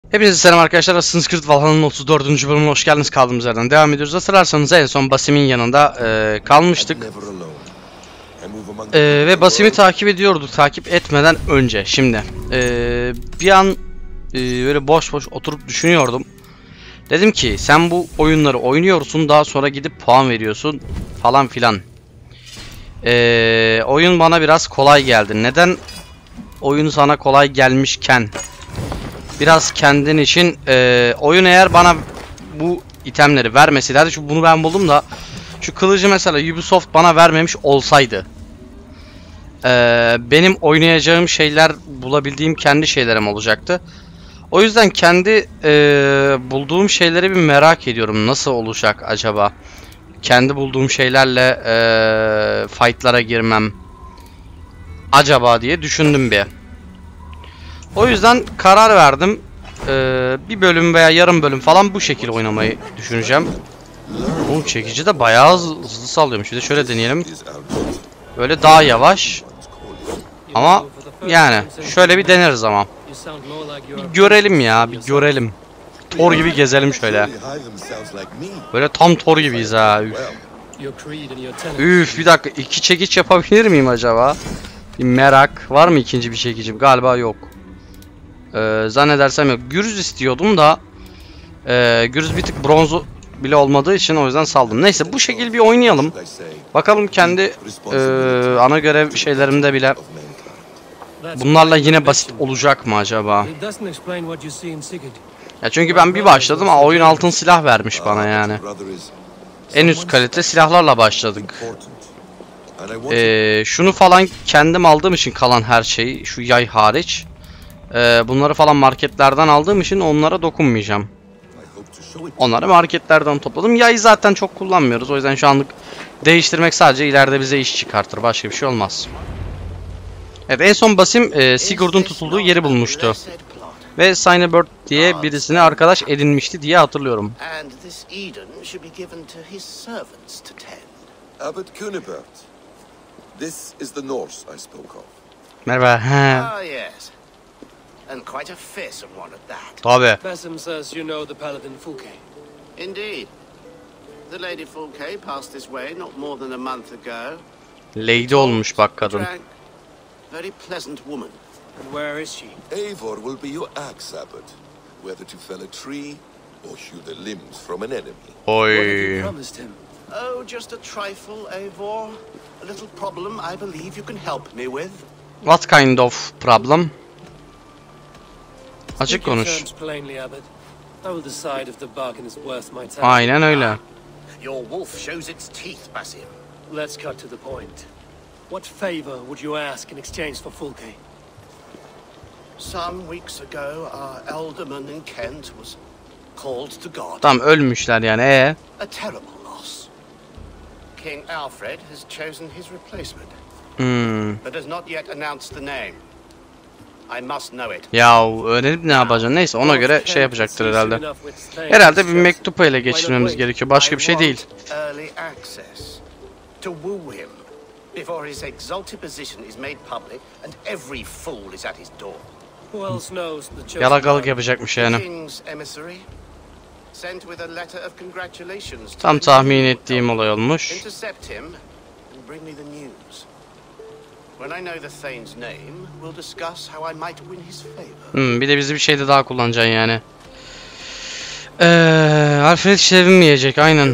Hepinize selam arkadaşlar. Assassin's Creed Valhalla'nın 34. bölümüne hoş geldiniz. Kaldığımız yerden devam ediyoruz. Hatırlarsanız en son Basim'in yanında kalmıştık. Ve Basim'i takip ediyorduk. Takip etmeden önce. Şimdi bir an böyle boş boş oturup düşünüyordum. Dedim ki sen bu oyunları oynuyorsun, daha sonra gidip puan veriyorsun falan filan. Oyun bana biraz kolay geldi. Neden oyun sana kolay gelmişken biraz kendin için oyun eğer bana bu itemleri vermeseydi, şu bunu ben buldum da şu kılıcı mesela Ubisoft bana vermemiş olsaydı, benim oynayacağım şeyler, bulabildiğim kendi şeylerim olacaktı. O yüzden kendi bulduğum şeyleri bir merak ediyorum, nasıl olacak acaba kendi bulduğum şeylerle fightlara girmem acaba diye düşündüm bir. O yüzden karar verdim. Bir bölüm veya yarım bölüm falan bu şekilde oynamayı düşüneceğim. Bu çekici de bayağı hızlı sallıyormuş. Bir de şöyle deneyelim. Böyle daha yavaş. Ama yani şöyle bir deneriz ama. Bir görelim ya, bir görelim. Thor gibi gezelim şöyle. Böyle tam Thor gibiyiz ha. Üf. Üf, bir dakika, iki çekiç yapabilir miyim acaba? Bir merak. Var mı ikinci bir çekicim? Galiba yok. Zannedersem yok. Gürüz istiyordum da Gürüz bir tık bronzu bile olmadığı için o yüzden saldım. Neyse, bu şekilde bir oynayalım. Bakalım kendi ana görev şeylerimde bile bunlarla yine basit olacak mı acaba? Ya çünkü ben bir başladım, oyun altın silah vermiş bana yani. En üst kalite silahlarla başladık. Şunu falan kendim aldığım için kalan her şeyi, şu yay hariç. Bunları falan marketlerden aldığım için onlara dokunmayacağım. Onları marketlerden topladım. Yayı zaten çok kullanmıyoruz. O yüzden şu anlık değiştirmek sadece ileride bize iş çıkartır. Başka bir şey olmaz. Evet, en son Basim Sigurd'un tutulduğu yeri bulmuştu. Ve Cynibert diye birisini arkadaş edinmişti diye hatırlıyorum. Merhaba. And quite a fearsome one at that. Tabii. Basim says you know the Paladin Fulke. Indeed. The Lady Fulke passed this way not more than a month ago. Lady olmuş bak kadın. Very pleasant woman. And where is she? Eivor will be your axe abbot, whether to fell a tree or hew the limbs from an enemy. Oy. What have you promised him? Oh, just a trifle, Eivor. A little problem I believe you can help me with. What kind of problem? Açık konuş. Aynen öyle. Your wolf shows its teeth, Basim. Let's cut to the point. What favor would you ask in exchange for Fulke? Some weeks ago, our alderman in Kent was called to God. Tam ölmüşler yani. A terrible loss. King Alfred has chosen his replacement, but has not yet announced the name. I must know it. Ya öğrenip ne yapacaksın? Neyse, ona göre şey yapacaktır herhalde. Herhalde bir mektup ele geçirmemiz gerekiyor. Başka bir şey değil. Early access to woo him before his exalted position is made public and every fool is at his door. Who else knows the chosen Yalakalık yapacakmış yani. King's emissary sent with a letter of congratulations. Tam tahmin ettiğim olay olmuş. Intercept him and bring me the news. When I know the Thane's name, we'll discuss how I might win his favor. Bir de bizi bir şeyde daha kullanacaksın yani. Alfred sevinmeyecek aynen.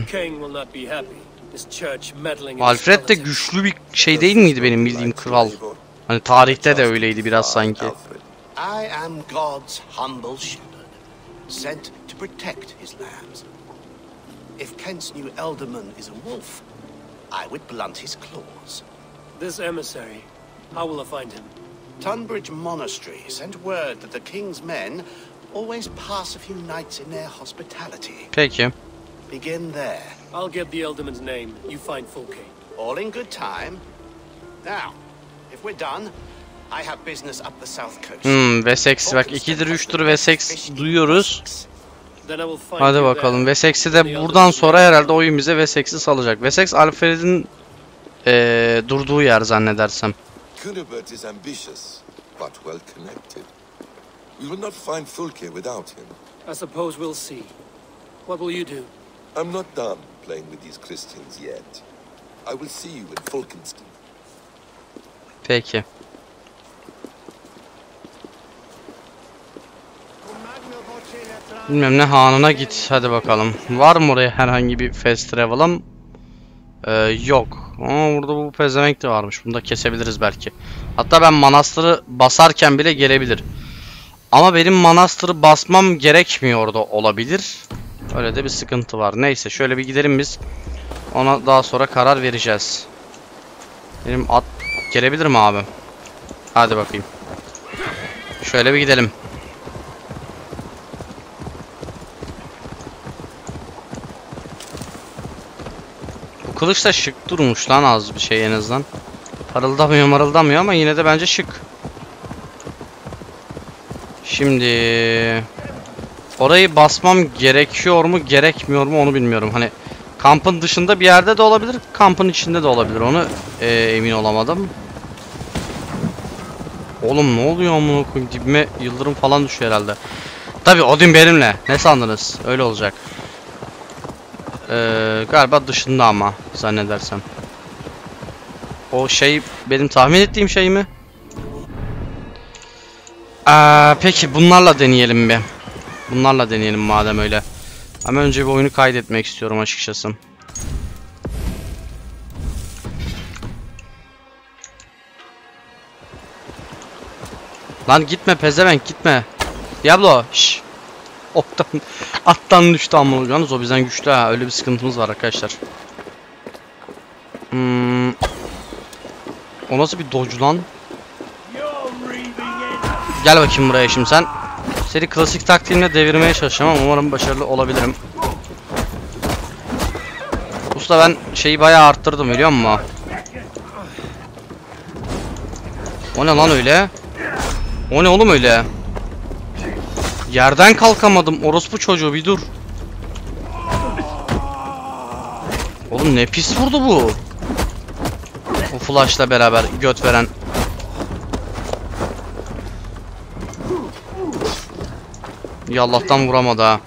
Alfred de güçlü bir şey değil miydi benim bildiğim kral? Hani tarihte de öyleydi biraz sanki. I am God's humble shepherd, sent to protect his lambs. If Kent's new alderman is a wolf, I would blunt his claws. This emissary, how will I find him? Tunbridge Monastery sent word that the king's men always pass a few nights in their hospitality. Peki. Begin there. I'll get the alderman's name. You find Fulke. All in good time. Now, if we're done, I have business up the south coast. Wessex bak 2'dir 3'tür Wessex duyuyoruz. Hadi bakalım, Wessex'i de buradan sonra herhalde oyun bize Wessex'i salacak. Wessex Alfred'in durduğu yer zannedersem. Cunibert is ambitious, but well connected. We will not find Fulke without him. I suppose we'll see. What will you do? I'm not done playing with these Christians yet. I will see you in Fulkenston. Peki. Bilmem ne hanına git. Hadi bakalım. Var mı oraya herhangi bir fast travel'ım? Yok. Ama burada bu pezevenk de varmış. Bunu da kesebiliriz belki. Hatta ben manastırı basarken bile gelebilir. Ama benim manastırı basmam gerekmiyor da olabilir. Öyle de bir sıkıntı var. Neyse şöyle bir gidelim biz. Ona daha sonra karar vereceğiz. Benim at gelebilir mi abi? Hadi bakayım. Şöyle bir gidelim. Bu kılıç da şık durmuş lan, az bir şey en azından. Parıldamıyor ama yine de bence şık. Şimdi orayı basmam gerekiyor mu gerekmiyor mu onu bilmiyorum. Hani kampın dışında bir yerde de olabilir, kampın içinde de olabilir. Onu emin olamadım. Oğlum ne oluyor amına koyayım, dibime yıldırım falan düşüyor herhalde. Tabi Odin benimle. Ne sandınız? Öyle olacak. Galiba dışında ama zannedersem. O şey benim tahmin ettiğim şey mi? Peki bunlarla deneyelim bir. Bunlarla deneyelim madem öyle. Ama önce bir oyunu kaydetmek istiyorum açıkçası. Lan gitme pezevenk, gitme. Diablo şşş. Attan düştü ama yalnız o bizden güçlü ha. Öyle bir sıkıntımız var arkadaşlar. O nasıl bir dodge lan? Gel bakayım buraya şimdi sen. Seni klasik taktiğimle devirmeye çalışacağım ama umarım başarılı olabilirim. Usta ben şeyi bayağı arttırdım biliyor musun? O ne lan öyle? O ne oğlum öyle? Yerden kalkamadım orospu çocuğu, bir dur. Oğlum ne pis vurdu bu. O flash'la beraber göt veren. Ya Allah'tan vuramadı ha.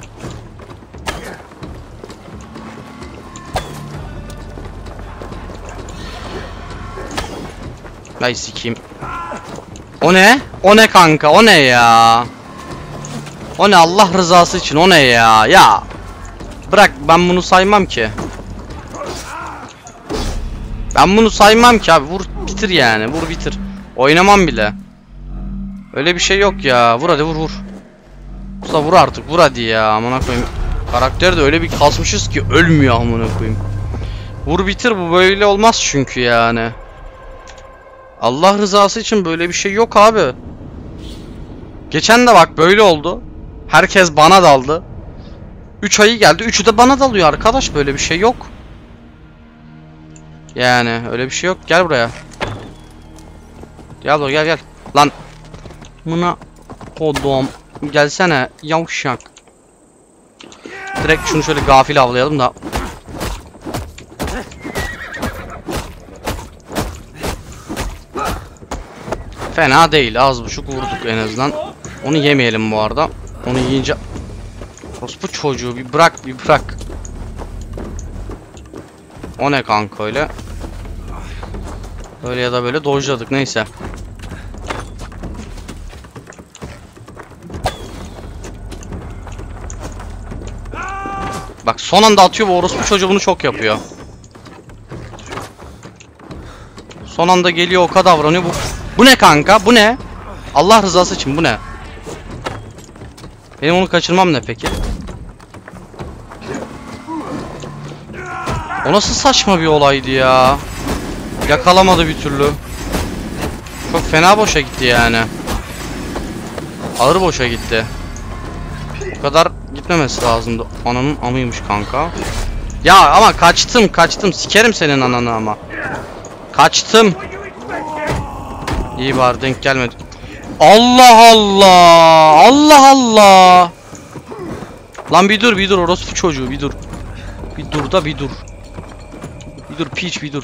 Ay sikeyim. O ne? O ne kanka? O ne ya? O ne Allah rızası için? O ne ya? Ya bırak, ben bunu saymam ki. Ben bunu saymam ki abi. Vur bitir yani. Vur bitir. Oynamam bile. Öyle bir şey yok ya. Vur hadi, vur vur. Usta vur artık, vur hadi ya. Amına koyayım. Karakteri de öyle bir kasmışız ki ölmüyor amına koyayım. Vur bitir, bu böyle olmaz çünkü yani. Allah rızası için böyle bir şey yok abi. Geçen de bak böyle oldu. Herkes bana daldı. 3 ayı geldi. 3'ü de bana dalıyor arkadaş. Böyle bir şey yok. Yani öyle bir şey yok. Gel buraya. Gel gel gel. Lan. Buna kodum. Gelsene yavşak. Direkt şunu şöyle gafil avlayalım da. Fena değil. Az buçuk vurduk en azından. Onu yemeyelim bu arada. Onu yiyince... Orospu çocuğu bir bırak, bir bırak. O ne kanka öyle? Öyle ya da böyle dojladık, neyse. Bak son anda atıyor, bu orospu çocuğu bunu çok yapıyor. Son anda geliyor, o kadar davranıyor. Bu ne kanka? Bu ne? Allah rızası için bu ne? Benim onu kaçırmam ne peki? O nasıl saçma bir olaydı ya? Yakalamadı bir türlü. Çok fena boşa gitti yani. Ağır boşa gitti. Bu kadar gitmemesi lazımdı. Ananın amıymış kanka. Ya ama kaçtım. Sikerim senin ananı ama. Kaçtım. İyi bari denk gelmedi. Allah Allah. Allah Allah. Lan bir dur orospu çocuğu, bir dur. Bir dur da bir dur. Bir dur piç, bir dur.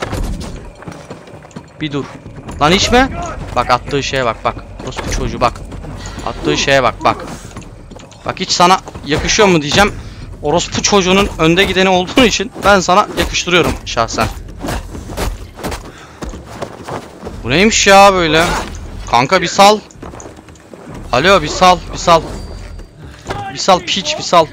Bir dur. Lan içme. Bak attığı şeye bak. Orospu çocuğu bak. Attığı şeye bak bak. Bak hiç sana yakışıyor mu diyeceğim. Orospu çocuğunun önde gideni olduğun için ben sana yakıştırıyorum şahsen. Bu neymiş ya böyle? Kanka bir sal. Alo bir sal, bir sal. Bir sal piç, bir sal.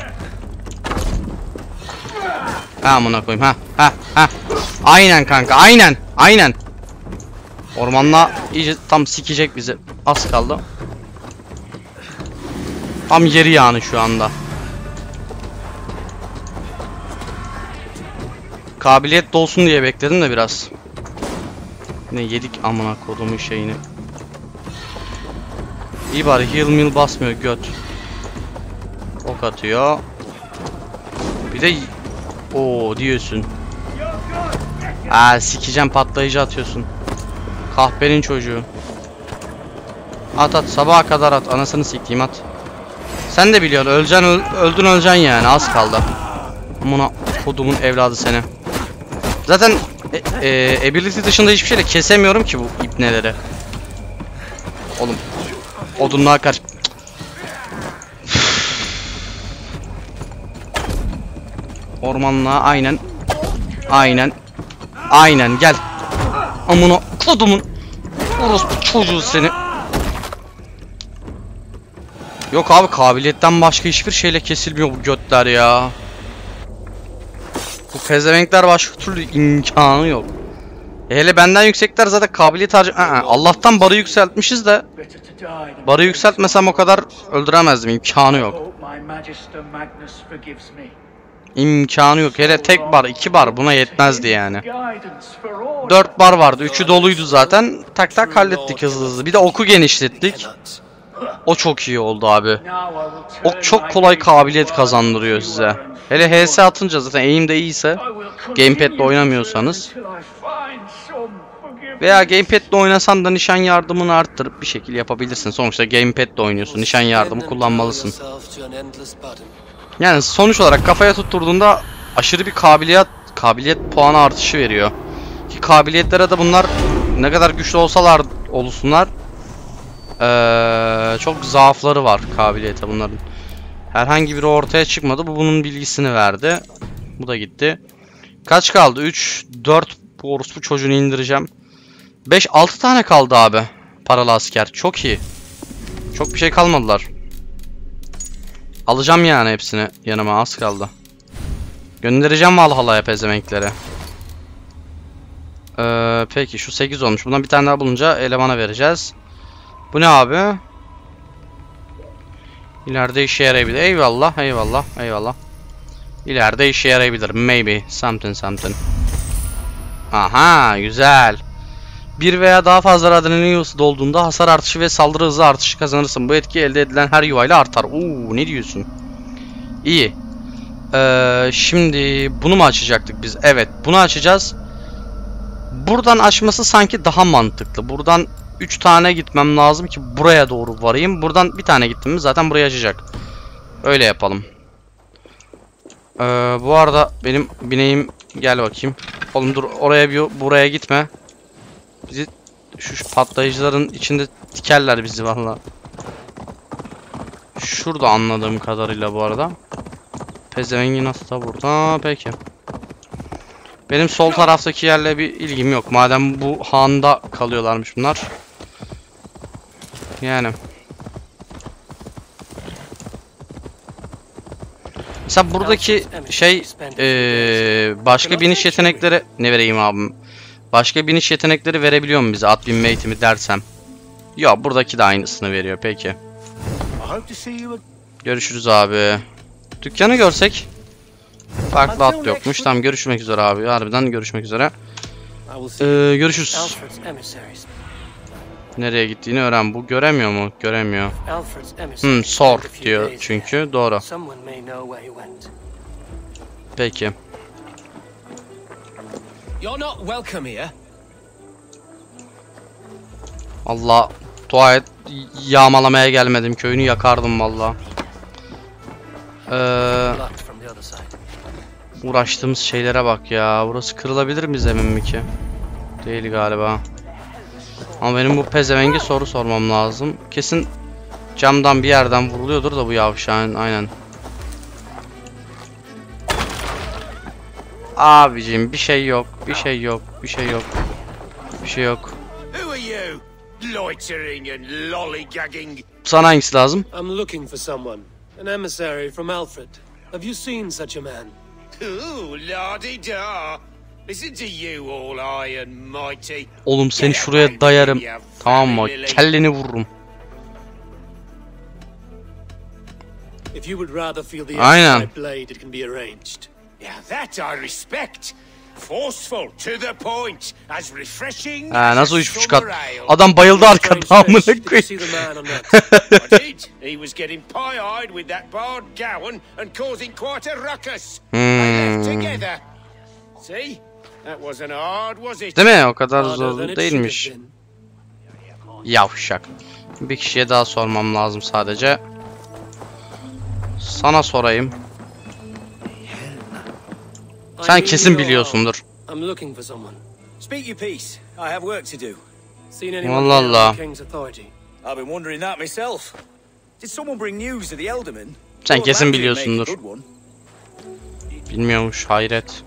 Ha amına koyayım ha. Aynen kanka, aynen. Aynen. Ormanla iyice tam sikecek bizi. Az kaldı. Tam yeri yani şu anda. Kabiliyet dolsun diye bekledim de biraz. Yine yedik amına kodumun şeyini. İyi bari heal meal basmıyor göt. Ok atıyor. Bir de o diyorsun. Sikeceğim patlayıcı atıyorsun. Kahpenin çocuğu. At at sabaha kadar at. Anasını sikeyim at. Sen de biliyorsun öleceksin öldün öleceksin yani az kaldı. Amına kodumun evladı seni. Zaten ability dışında hiçbir şeyle kesemiyorum ki bu ipneleri. Oğlum odunluğa karşı. Ormanlığa aynen. Aynen. Aynen gel. Amına kodumun orospu çocuğu seni. Yok abi kabiliyetten başka hiçbir şeyle kesilmiyor bu götler ya. Bu pezevenkler başka türlü imkanı yok. Hele benden yüksekler zaten kabiliyet Allah'tan barı yükseltmişiz de. Barı yükseltmesem o kadar öldüremezdim. İmkanı yok. İmkanı yok. Hele tek bar, 2 bar buna yetmezdi yani. 4 bar vardı. 3'ü doluydu zaten. Tak tak hallettik hızlı hızlı. Bir de oku genişlettik. O çok iyi oldu abi. Ok çok kolay kabiliyet kazandırıyor size. Hele HS atınca zaten aim de iyiyse, gamepad'le oynamıyorsanız veya gamepad'le oynasan da nişan yardımını arttırıp bir şekilde yapabilirsin. Sonuçta gamepad'le oynuyorsun. Nişan yardımı kullanmalısın. Yani sonuç olarak kafaya tutturduğunda aşırı bir kabiliyet puanı artışı veriyor. Ki kabiliyetlere de bunlar ne kadar güçlü olsalar olsunlar çok zaafları var kabiliyete bunların. Herhangi biri ortaya çıkmadı. Bu bunun bilgisini verdi. Bu da gitti. Kaç kaldı? 3, 4 bu orospu çocuğunu indireceğim. 5, 6 tane kaldı abi. Paralı asker. Çok iyi. Çok bir şey kalmadılar. Alacağım yani hepsini yanıma az kaldı. Göndereceğim Valhalla'ya pezevenkleri. Peki şu 8 olmuş. Bundan bir tane daha bulunca elemana vereceğiz. Bu ne abi? İleride işe yarayabilir. Eyvallah, eyvallah, eyvallah. İleride işe yarayabilir. Maybe. Something. Aha, güzel. Bir veya daha fazla adrenalin yuvası dolduğunda hasar artışı ve saldırı hızı artışı kazanırsın. Bu etki elde edilen her yuvayla artar. Ne diyorsun? İyi. Şimdi bunu mu açacaktık biz? Evet, bunu açacağız. Buradan açması sanki daha mantıklı. Buradan 3 tane gitmem lazım ki buraya doğru varayım. Buradan bir tane gittim mi zaten burayı açacak. Öyle yapalım. Bu arada benim bineğim gel bakayım. Oğlum dur oraya buraya gitme. Bizi şu patlayıcıların içinde dikerler bizi valla. Şurada anladığım kadarıyla bu arada. Pezevengi nasıl da burada peki. Benim sol taraftaki yerle bir ilgim yok. Madem bu handa kalıyorlarmış bunlar. Yani. Mesela buradaki şey başka biniş yetenekleri ne vereyim abim? Başka biniş yetenekleri verebiliyor mu bize at binme eğitimi dersem? Yok buradaki de aynısını veriyor peki. Görüşürüz abi. Dükkanı görsek. Farklı at yokmuş. Tamam görüşmek üzere abi. Harbiden görüşmek üzere. Görüşürüz. Nereye gittiğini öğren. Bu göremiyor mu? Göremiyor. Sor diyor çünkü. Doğru. Peki. Allah dua et. Yağmalamaya gelmedim. Köyünü yakardım valla. Uğraştığımız şeylere bak ya. Burası kırılabilir mi zemin mi ki? Değil galiba. Ama benim bu pezevenge soru sormam lazım. Kesin Camdan bir yerden vuruluyordur da bu yavşağın, aynen. Abicim bir şey yok, bir şey yok, bir şey yok. Bir şey yok. Who are you? Loitering and lollygagging. Sana hangisi lazım? I'm looking for someone. An emissary from Alfred. Have you seen such a man? Ooh, la-di-da. Listen to you, all high and mighty. Oğlum seni şuraya dayarım. Tamam mı? Kelleni vururum. If you would rather feel the Aynen. inside blade, it can be arranged. Yeah, that I respect. Forceful, to the point, as refreshing Ha, nasıl as a 3.5 kat? summer ale. Adam bayıldı arkada Strange amına fish. Did you see koyayım. the man on that? I did. He was getting pie-eyed with that Bard Gowan and causing quite a ruckus. They left together. See? That wasn't hard, was it? Değil mi? O kadar Harder zor than it should değilmiş. have been. Yavşak. Bir kişiye daha sormam lazım sadece. Sana sorayım. I Sen need kesin your biliyorsundur. help. I'm looking for someone. Speak your piece. I have work to do. Seen anyone Allah here on Allah. the King's authority? I've been wondering that myself. Did someone bring news of the Elderman? Sen Lord kesin Landry make a biliyorsundur. good one. Bilmiyormuş, hayret.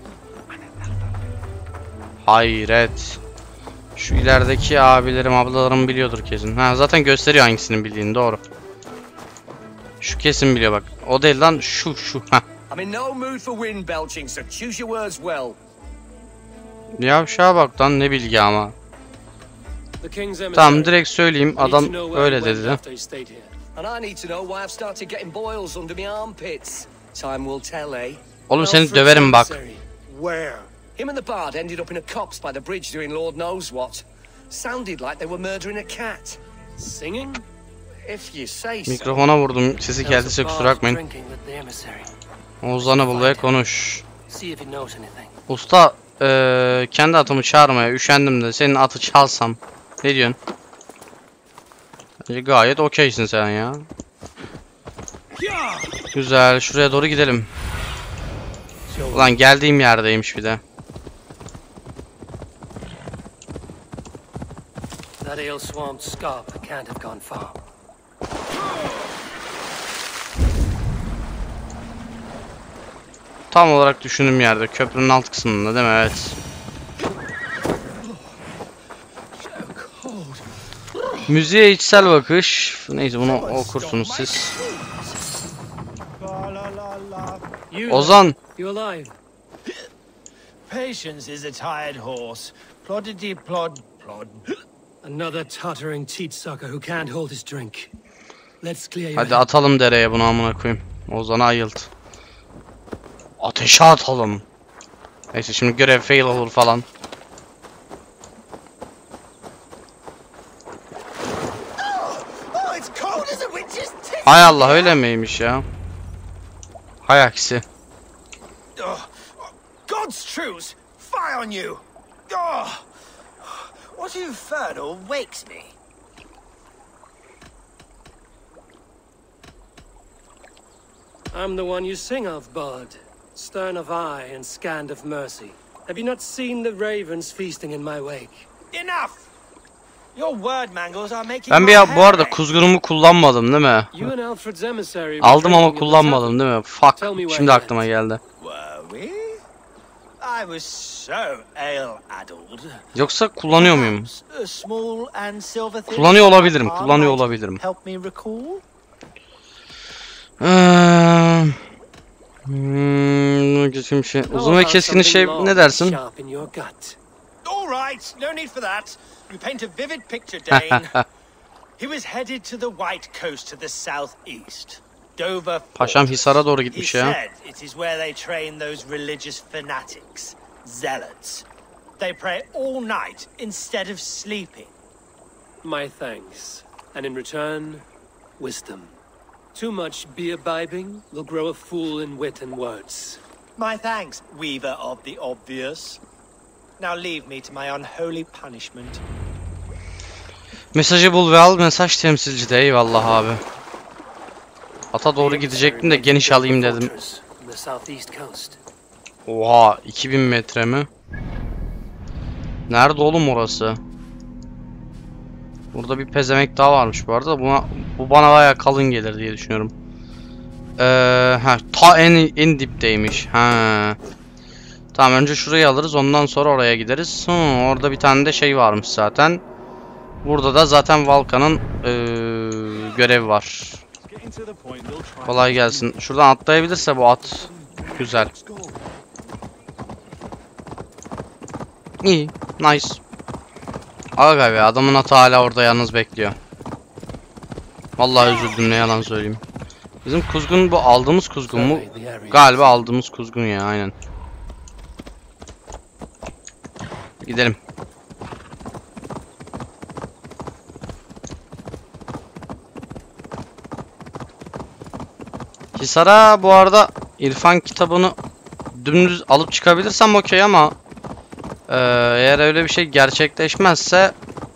Hayret. Şu ilerideki abilerim, ablalarım biliyordur kesin. Ha, zaten gösteriyor hangisinin bildiğini, doğru. Şu kesin biliyor bak. O değil lan, şu. Ha. I'm in no mood for wind belching, so choose your words well. Yavşağa bak lan, ne bilgi ama. The King's emissary. Tamam, direkt söyleyeyim, I need to adam know where öyle he went dedi. after he stayed here. And I need to know why I've started getting boils under my armpits. Time will tell, eh? Oğlum seni Alfred's döverim bak. emissary. Where? Him and the bard ended up in a copse by the bridge doing Lord knows what. Sounded like they were murdering a cat. Singing? If you say so. Mikrofona vurdum, sesi geldiyse kusura bakmayın. Drinking with the emissary. Oğuzhan'ı bul ve konuş. See if he knows anything. Usta, kendi atımı çağırmaya üşendim de senin atı çalsam. Ne diyorsun? Bence gayet okeysin sen ya. Güzel, şuraya doğru gidelim. Ulan geldiğim yerdeymiş bir de. That ale swamped scarp can't have gone far. Tam olarak düşündüğüm yerde, köprünün alt kısmında değil mi? Evet. Müziğe içsel bakış. Neyse, bunu okursunuz siz. You, Ozan. you alive? Patience is a tired horse. Ploddity plod plod. Another tottering teat sucker who can't hold his drink. Let's clear your Hadi head. atalım dereye bunu, amına koyayım. Ozan'ı ayılt. Ateşe atalım. Neyse, şimdi görev fail olur falan. Oh, it's cold as a witch's teeth. Hay Allah, öyle miymiş ya? Hay aksi. God's truce! Fire on you! Oh, what infernal wakes me? I'm the one you sing of, Bard. Stern of eye and scanned of mercy. Have you not seen the ravens feasting in my wake? Enough! Your word mangles are making Ben my bu hair arada ache. kuzgunumu kullanmadım değil mi? You and Alfred's emissary were Aldım ama drinking at the kullanmadım değil mi? Fuck. Tell me where Şimdi you aklıma geldi. Were we? I was so ale-addled. Yoksa kullanıyor muyum? Perhaps a small and silver thing Kullanıyor olabilirim. arm Kullanıyor might olabilirim. Help me recall. Geçim şey. How Uzun ve about keskin şey something long ne and dersin? sharp in your gut? All right, no need for that. You paint a vivid picture, Dane. He was headed to the White Coast to the southeast. Dover Paşam Fortress. Hisar'a doğru He gitmiş ya. said it is where they train those religious fanatics, zealots. They pray all night instead of sleeping. My thanks. And in return, wisdom. Too much beer bibbing will grow a fool in wit and words. My thanks, weaver of the obvious. Now leave me to my unholy punishment. Mesajı bul ve al, mesaj temsilci de, eyvallah abi. Ata doğru gidecektim de geniş alayım dedim. Fortress on the southeast coast. Oha, 2000 metre mi? Nerede oğlum orası? Burada bir pezemek daha varmış bu arada. Bu bana bayağı kalın gelir diye düşünüyorum. Ta en dipteymiş. Tamam, önce şurayı alırız, ondan sonra oraya gideriz. Orada bir tane de şey varmış zaten. Burada da zaten Valka'nın görevi var. Kolay gelsin. Şuradan atlayabilirse bu at güzel. İyi, nice. Aga be, adamın atı hala orada yalnız bekliyor. Vallahi üzüldüm, ne yalan söyleyeyim. Bizim kuzgun bu, aldığımız kuzgun mu? Galiba aldığımız kuzgun ya, aynen. Gidelim. Hisar'a bu arada İrfan kitabını dümdüz alıp çıkabilirsem okey ama eğer öyle bir şey gerçekleşmezse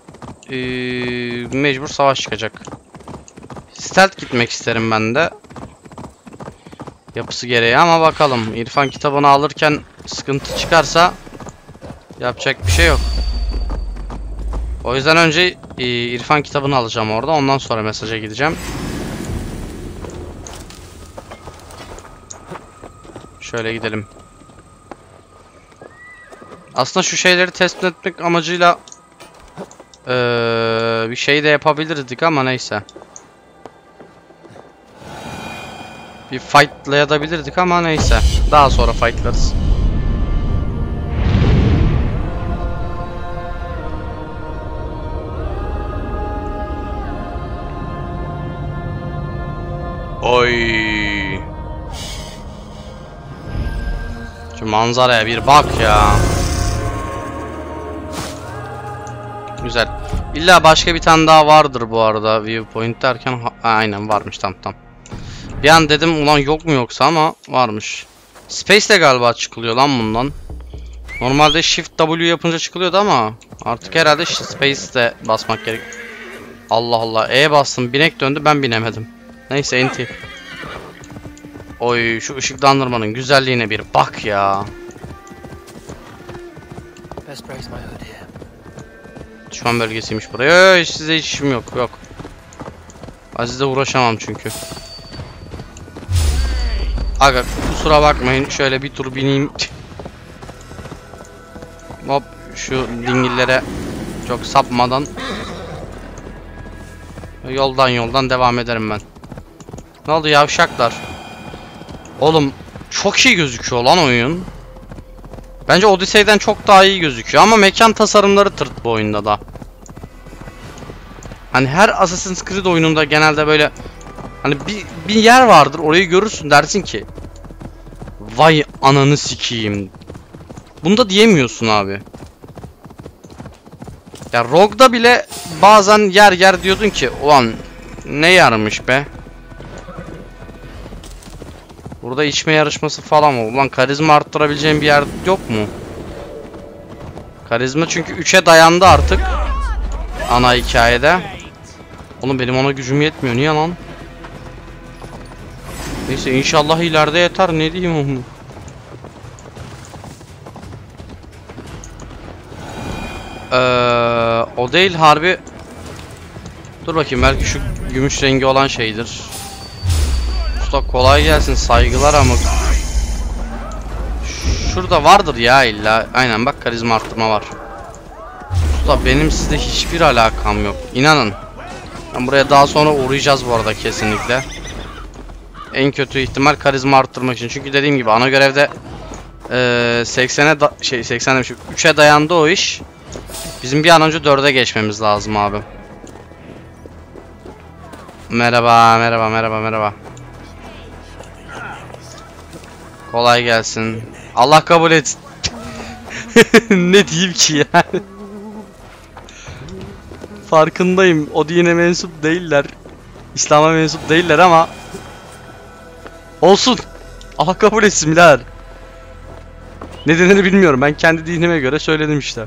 mecbur savaş çıkacak. Stealth gitmek isterim ben de. Yapısı gereği ama bakalım. İrfan kitabını alırken sıkıntı çıkarsa yapacak bir şey yok. O yüzden önce İrfan kitabını alacağım orada. Ondan sonra mesaja gideceğim. Şöyle gidelim. Aslında şu şeyleri tespit etmek amacıyla bir şey de yapabilirdik ama neyse. Bir fightlayabilirdik ama neyse. Daha sonra fightlarız. Oy. Şu manzaraya bir bak ya. Güzel. İlla başka bir tane daha vardır bu arada. Viewpoint derken aynen varmış, tam. Bir an dedim ulan yok mu yoksa, ama varmış. Space de galiba çıkılıyor lan bundan. Normalde Shift W yapınca çıkılıyordu ama artık herhalde Space de basmak gerek. Allah Allah, E bastım, binek döndü, ben binemedim. Neyse, enti. Oy, şu ışıklandırmanın güzelliğine bir bak ya. Düşman bölgesiymiş buraya. Size hiç işim yok. Aziz'le uğraşamam çünkü. Aga kusura bakmayın, şöyle bir tur bineyim. Hop, şu dingillere çok sapmadan yoldan devam ederim ben. Ne oldu yavşaklar? Oğlum çok iyi gözüküyor lan oyun. Bence Odyssey'den çok daha iyi gözüküyor ama mekan tasarımları tırt bu oyunda da. Hani her Assassin's Creed oyununda genelde böyle hani bir yer vardır, orayı görürsün, dersin ki vay ananı sikeyim. Bunda diyemiyorsun abi. Ya Rogue'da bile bazen yer diyordun ki ulan ne yarmış be. Burada içme yarışması falan mı? Ulan karizma arttırabileceğim bir yer yok mu? Karizma çünkü 3'e dayandı artık. Ana hikayede. Oğlum benim ona gücüm yetmiyor. Niye lan? Neyse, inşallah ileride yeter. Ne diyeyim onu? O değil harbi. Dur bakayım, belki şu gümüş rengi olan şeydir. Usta kolay gelsin, saygılar ama. Şurada vardır ya illa. Aynen bak, karizma arttırma var. Usta benim sizde hiçbir alakam yok. İnanın. Ben buraya daha sonra uğrayacağız bu arada kesinlikle. En kötü ihtimal karizma arttırmak için. Çünkü dediğim gibi ana görevde 80'e 80 demişim. 3'e dayandı o iş. Bizim bir an önce 4'e geçmemiz lazım abi. Merhaba. Kolay gelsin. Allah kabul etsin. Ne diyeyim ki yani? Farkındayım. O dine mensup değiller. İslam'a mensup değiller ama olsun. Allah kabul etsin birader. Nedenini bilmiyorum. Ben kendi dinime göre söyledim işte.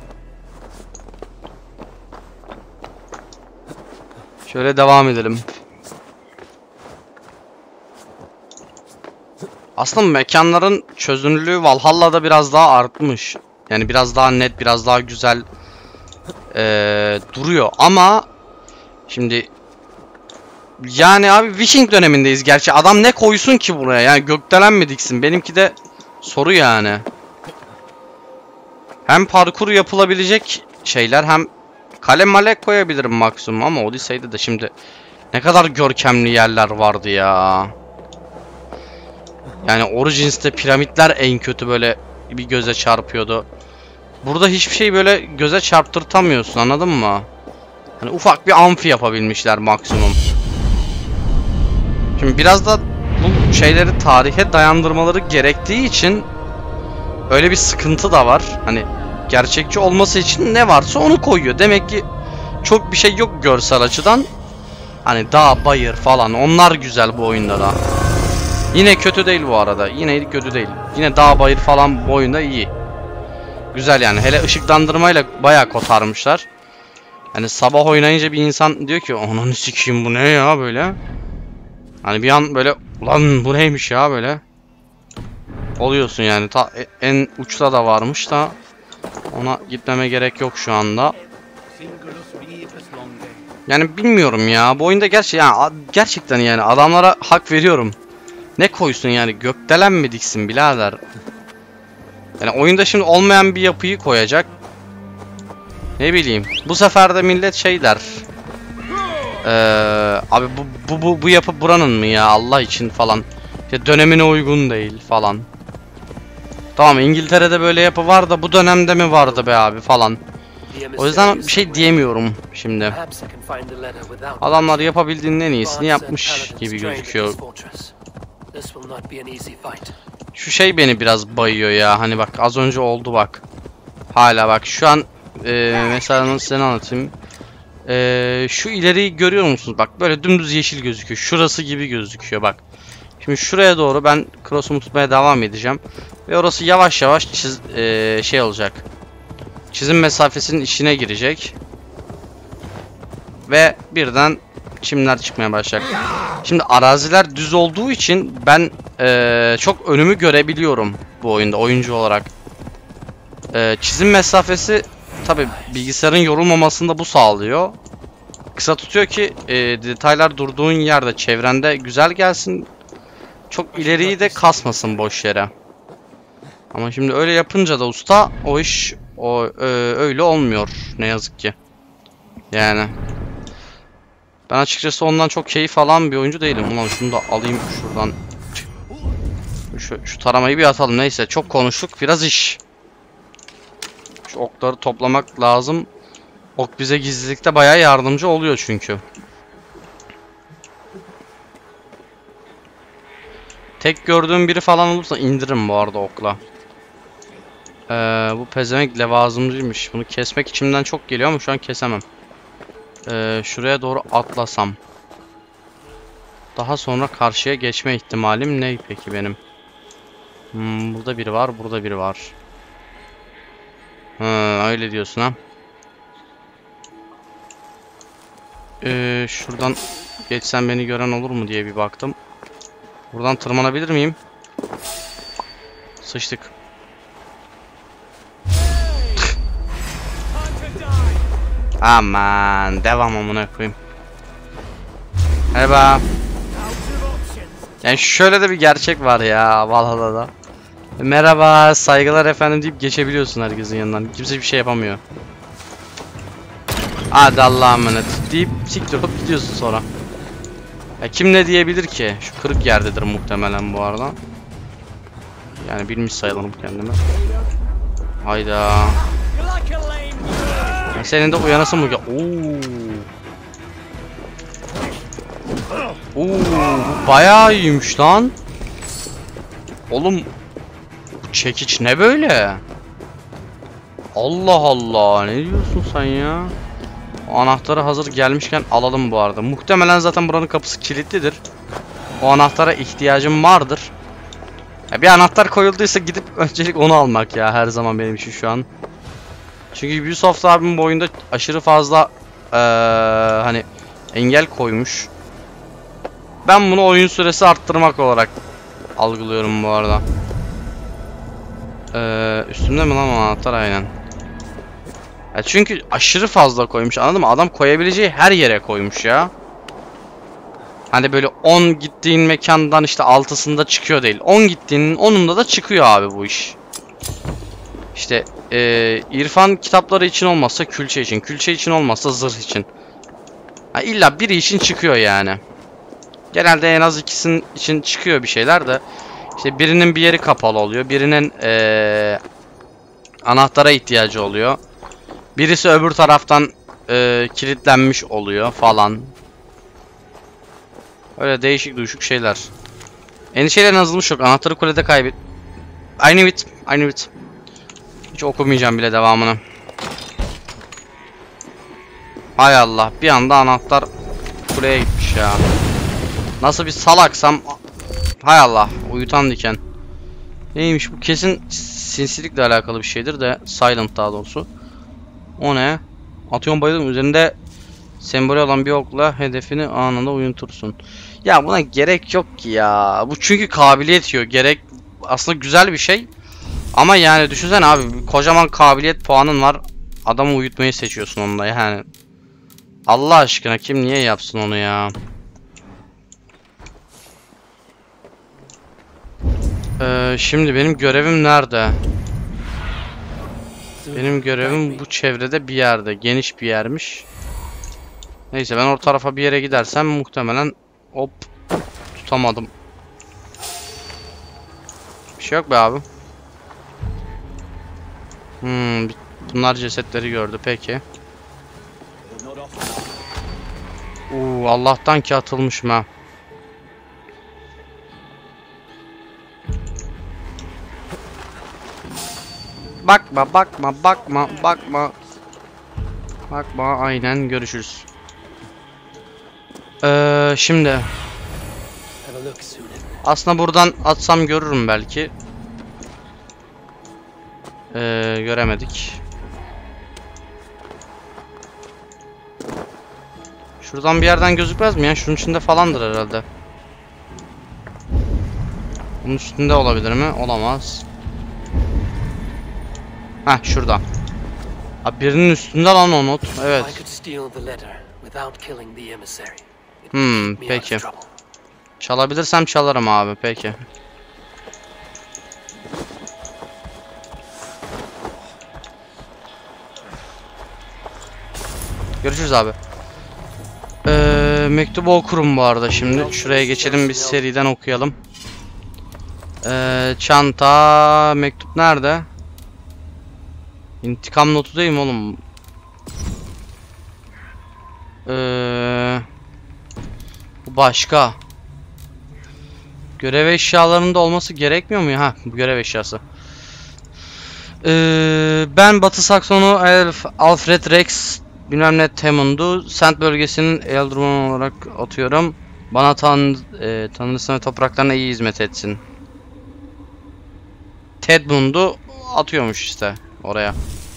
Şöyle devam edelim. Aslında mekanların çözünürlüğü Valhalla'da biraz daha artmış. Yani biraz daha net, biraz daha güzel duruyor ama Şimdi yani abi Viking dönemindeyiz gerçi. Adam ne koysun ki buraya? Yani gökdelen mi diksin? Benimki de soru yani. Hem parkur yapılabilecek şeyler hem kale male koyabilirim maksimum ama Odyssey'de de şimdi ne kadar görkemli yerler vardı ya. Yani Origins'te piramitler en kötü böyle bir göze çarpıyordu. Burada hiçbir şey böyle göze çarptırtamıyorsun, anladın mı? Hani ufak bir amfi yapabilmişler maksimum. Şimdi biraz da bu şeyleri tarihe dayandırmaları gerektiği için öyle bir sıkıntı da var. Hani gerçekçi olması için ne varsa onu koyuyor. Demek ki çok bir şey yok görsel açıdan. Hani dağ, bayır falan onlar güzel bu oyunda da. Yine kötü değil bu arada. Yine kötü değil. Yine dağ, bayır falan bu oyunda iyi. Güzel yani. Hele ışıklandırmayla bayağı kotarmışlar. Hani sabah oynayınca bir insan diyor ki ananı sikeyim bu ne ya böyle. Hani bir an böyle ulan bu neymiş ya böyle. Oluyorsun yani. Ta en uçta da varmış da ona gitmeme gerek yok şu anda. Yani bilmiyorum ya. Bu oyunda gerçekten yani adamlara hak veriyorum. Ne koysun yani? Gökdelen mi diksin birader? Yani oyunda şimdi olmayan bir yapıyı koyacak. Ne bileyim. Bu sefer de millet şey der. Abi bu yapı buranın mı ya Allah için falan. İşte dönemine uygun değil falan. Tamam İngiltere'de böyle yapı var da bu dönemde mi vardı be abi falan. O yüzden bir şey diyemiyorum şimdi. Adamlar yapabildiğinin en iyisini yapmış gibi gözüküyor. Şu şey beni biraz bayıyor ya. Hani bak az önce oldu bak. Hala bak şu an mesela nasıl size anlatayım. Şu ileriyi görüyor musunuz? Bak böyle dümdüz yeşil gözüküyor. Şurası gibi gözüküyor bak. Şimdi şuraya doğru ben cross'umu tutmaya devam edeceğim. Ve orası yavaş yavaş şey olacak. Çizim mesafesinin içine girecek. Ve birden çimler çıkmaya başlayacak. Şimdi araziler düz olduğu için ben çok önümü görebiliyorum bu oyunda oyuncu olarak. Çizim mesafesi tabi bilgisayarın yorulmamasını da bu sağlıyor. Kısa tutuyor ki detaylar durduğun yerde çevrende güzel gelsin. Çok ileriyi de kasmasın boş yere. Ama şimdi öyle yapınca da usta o iş öyle olmuyor ne yazık ki. Yani ben açıkçası ondan çok keyif alan bir oyuncu değilim. Ulan şunu da alayım şuradan. Şu taramayı bir atalım. Neyse çok konuştuk. Biraz iş. Şu okları toplamak lazım. Ok bize gizlilikte bayağı yardımcı oluyor çünkü. Tek gördüğüm biri falan olursa indiririm bu arada okla. Bu pezevenk levazımcıymış. Bunu kesmek içimden çok geliyor ama şu an kesemem. Şuraya doğru atlasam. Daha sonra karşıya geçme ihtimalim ne peki benim? Burada biri var, burada biri var. Öyle diyorsun ha. Şuradan geçsem beni gören olur mu diye bir baktım. Buradan tırmanabilir miyim? Sıçtık. Aman devam amına koyayım. Merhaba. Yani şöyle de bir gerçek var ya Valhalla'da. Merhaba, saygılar efendim deyip geçebiliyorsun herkesin yanından. Kimse bir şey yapamıyor. Hadi Allah'a emanet deyip siktir hop gidiyorsun sonra. Ya kim ne diyebilir ki? Şu kırık yerdedir muhtemelen bu arada. Yani bilmiş sayılırım kendime. Hayda. Senin de uyanasın mı? Oo, bayağı iyiymiş lan. Oğlum bu çekiç ne böyle? Allah Allah, ne diyorsun sen ya? O anahtarı hazır gelmişken alalım bu arada. Muhtemelen zaten buranın kapısı kilitlidir. O anahtara ihtiyacım vardır. Ya bir anahtar koyulduysa gidip öncelik onu almak ya her zaman benim için şu an. Çünkü Ubisoft abim bu oyunda aşırı fazla hani engel koymuş. Ben bunu oyun süresi arttırmak olarak algılıyorum bu arada. Üstümde mi lan o anahtar? Aynen. Ya çünkü aşırı fazla koymuş, anladın mı? Adam koyabileceği her yere koymuş ya. Hani böyle 10 gittiğin mekandan işte 6'sında çıkıyor değil. 10 gittiğinin 10'unda da çıkıyor abi bu iş. İşte irfan kitapları için olmazsa külçe için, külçe için olmazsa zırh için. Ha, illa biri için çıkıyor yani. Genelde en az ikisinin için çıkıyor bir şeyler de. İşte birinin bir yeri kapalı oluyor. Birinin anahtara ihtiyacı oluyor. Birisi öbür taraftan kilitlenmiş oluyor falan. Öyle değişik düşük şeyler. Endişelerin azalmış yok. Anahtarı kulede kaybet. I knew it. I knew it. Hiç okumayacağım bile devamını. Hay Allah. Bir anda anahtar kuleye gitmiş ya. Nasıl bir salaksam. Hay Allah. Uyutan diken. Neymiş bu? Kesin sinsilikle alakalı bir şeydir de. Silent daha doğrusu. O ne? Atyon bayılım üzerinde sembolü olan bir okla hedefini anında uyutursun. Ya buna gerek yok ki ya. Bu çünkü kabiliyet yiyor. Gerek aslında güzel bir şey. Ama yani düşünsene abi, kocaman kabiliyet puanın var. Adamı uyutmayı seçiyorsun onunla yani. Allah aşkına kim niye yapsın onu ya? Şimdi benim görevim nerede? Benim görevim bu çevrede bir yerde. Geniş bir yermiş. Neyse ben o tarafa bir yere gidersem muhtemelen hop tutamadım. Bir şey yok be abi. Bunlar cesetleri gördü peki. Allah'tan ki atılmışım ha. Bakma bakma bakma bakma. Bakma aynen görüşürüz. Şimdi aslında buradan atsam görürüm belki. Göremedik. Şuradan bir yerden gözükmez mi ya? Şunun içinde falandır herhalde. Bunun üstünde olabilir mi? Olamaz. Heh şurada. Abi birinin üstünde lan o not. Evet. Peki. Çalabilirsem çalarım abi peki. Görüşürüz abi. Mektubu okurum bu arada şimdi. Şuraya geçelim, bir seriden okuyalım. Çanta, mektup nerede? İntikam notu değil mi oğlum? Bu başka. Görev eşyalarında olması gerekmiyor mu ya? Ha, bu görev eşyası. Ben Batı Sakson'u Alfred Rex bilmem ne Temund'u Sent bölgesinin ealdormanı olarak atıyorum. Bana tanrısına ve topraklarına iyi hizmet etsin. Tedmund'u atıyormuş işte oraya.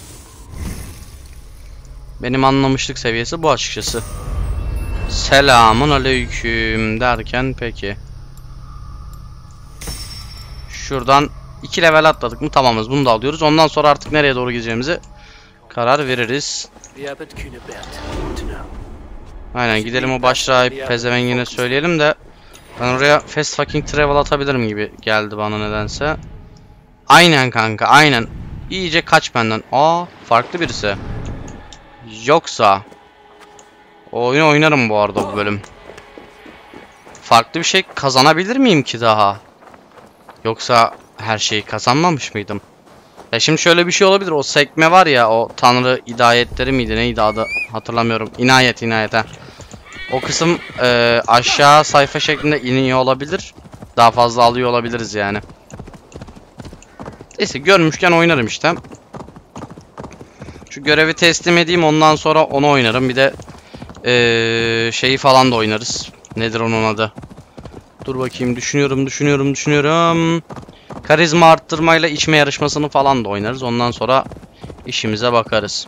Benim anlamışlık seviyesi bu açıkçası. Selamun aleyküm derken peki. Şuradan 2 level atladık mı tamamız, bunu da alıyoruz. Ondan sonra artık nereye doğru gideceğimizi karar veririz. Aynen gidelim o başrahip pezevengine söyleyelim de ben oraya fast fucking travel atabilirim gibi geldi bana nedense. Aynen kanka aynen. İyice kaç benden. Farklı birisi. Yoksa oyunu oynarım bu arada bu bölüm. Farklı bir şey kazanabilir miyim ki daha? Yoksa her şeyi kazanmamış mıydım? Ya şimdi şöyle bir şey olabilir. O sekme var ya, o tanrı hidayetleri miydi neydi adı hatırlamıyorum. İnayet ha. O kısım aşağı sayfa şeklinde iniyor olabilir. Daha fazla alıyor olabiliriz yani. Neyse görmüşken oynarım işte. Şu görevi teslim edeyim, ondan sonra onu oynarım. Bir de şeyi falan da oynarız. Nedir onun adı? Dur bakayım, düşünüyorum. Karizma arttırmayla içme yarışmasını falan da oynarız. Ondan sonra işimize bakarız.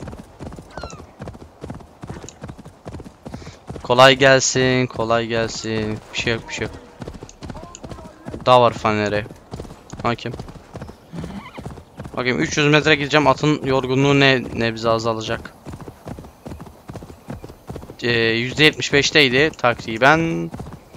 Kolay gelsin. Bir şey yok. Daha var fanere. Hakim. Bakayım 300 metre gideceğim. Atın yorgunluğu nebze azalacak. %75'teydi takriben.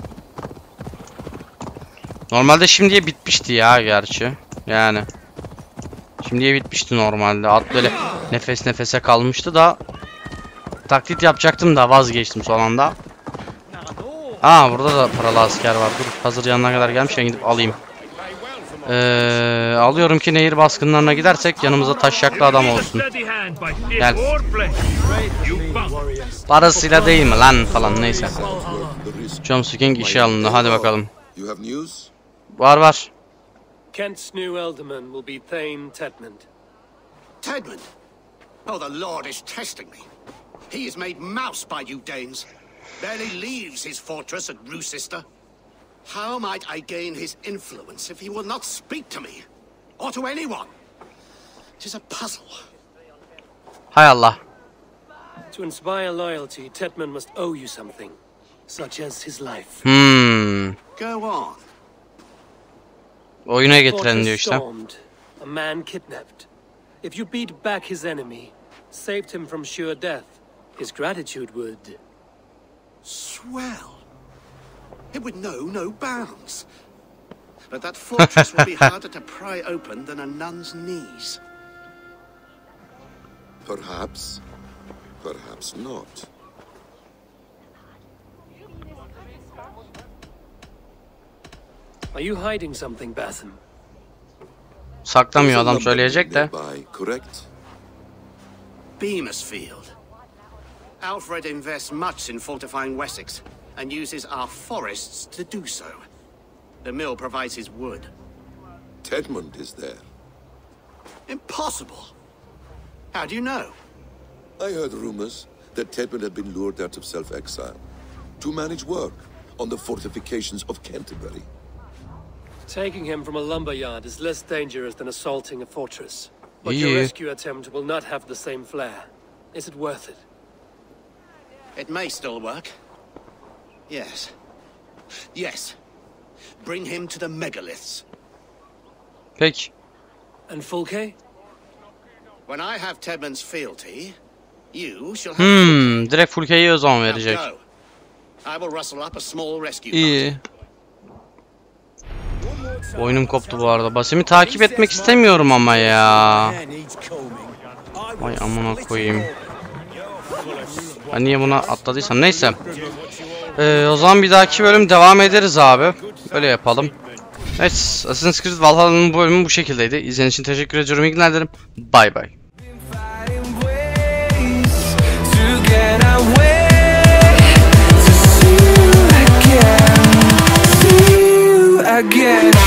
Normalde şimdiye bitmişti ya gerçi. Yani. Şimdiye bitmişti normalde. At böyle nefes nefese kalmıştı da. Taklit yapacaktım da vazgeçtim son anda. Aa burada da paralı asker var. Dur hazır yanına kadar gelmişken gidip alayım. Alıyorum ki nehir baskınlarına gidersek yanımıza taşacaklı adam olsun. Gel. Parasıyla değil mi lan falan neyse. Chomsky işe alındı. Hadi bakalım. Var. Kent's new ealdorman will be Thane Tedmund. Tedmund? Oh, the Lord is testing me. He is made mouse by you Danes. Barely leaves his fortress at Roosister. How might I gain his influence if he will not speak to me? Or to anyone? It is a puzzle. Hay Allah. To inspire loyalty, Tedmund must owe you something. Such as his life. Go on. Oyuna getiren diyor işte. Stormed, a man kidnapped. If you beat back his enemy, saved him from sure death, his gratitude would... Swell. It would know no bounds. But that fortress will be harder to pry open than a nun's knees. Perhaps. Perhaps not. Are you hiding something, Batham? Saklamıyor adam söyleyecek de. Beamisfield. Alfred invests much in fortifying Wessex and uses our forests to do so. The mill provides his wood. Tedmund is there. Impossible. How do you know? I heard rumors that Tedmund had been lured out of self-exile to manage work on the fortifications of Canterbury. Taking him from a lumberyard is less dangerous than assaulting a fortress. But your rescue attempt will not have the same flair. Is it worth it? It may still work. Yes. Yes. Bring him to the megaliths. Peki. And Fulke? When I have Tedmund's fealty, you shall have Direkt Fulke'yi o zaman verecek. Now go. I will rustle up a small rescue İyi. Oyunum koptu bu arada. Basim'i takip etmek istemiyorum ama ya. Vay amına koyayım. Ben niye buna atladıysam neyse. O zaman bir dahaki bölüm devam ederiz abi. Öyle yapalım. Evet, Assassin's Creed Valhalla'nın bölümü bu şekildeydi. İzlediğiniz için teşekkür ediyorum. İyi günler dilerim. Bay bay. Again.